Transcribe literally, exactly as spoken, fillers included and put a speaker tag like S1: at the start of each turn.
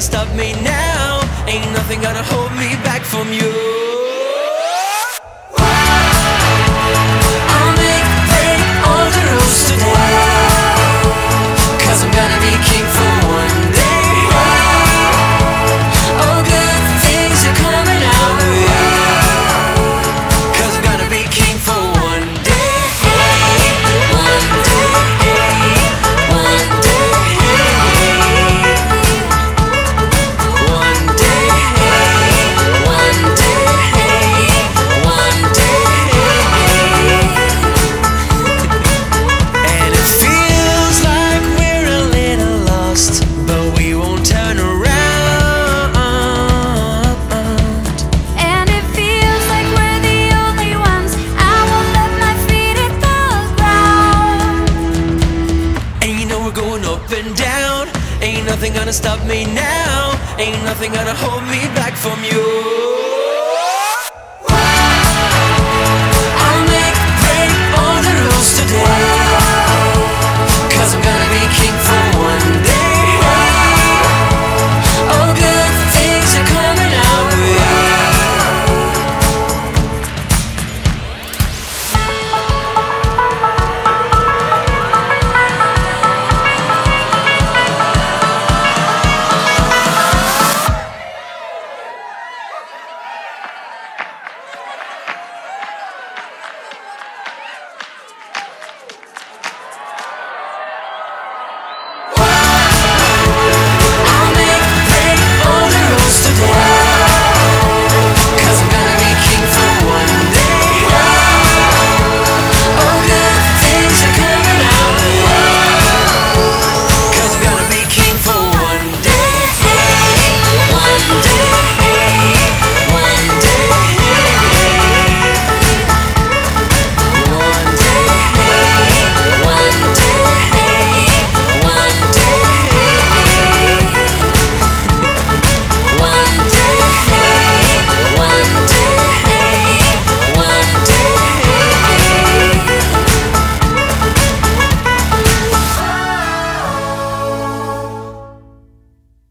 S1: stop me now. Ain't nothing gonna hold me back from you. I'll make, break all the rules today, 'cause I'm gonna be king for one day. All good things are coming our way, 'cause I'm gonna be king for one day. One day, one day, one day, one day, one day. And it feels like we're a little lost, but we won't turn around.
S2: And it feels like we're the only ones. I won't let my feet hit the ground.
S1: And you know we're going up and down. Ain't nothing gonna stop me now. Ain't nothing gonna hold me back from you.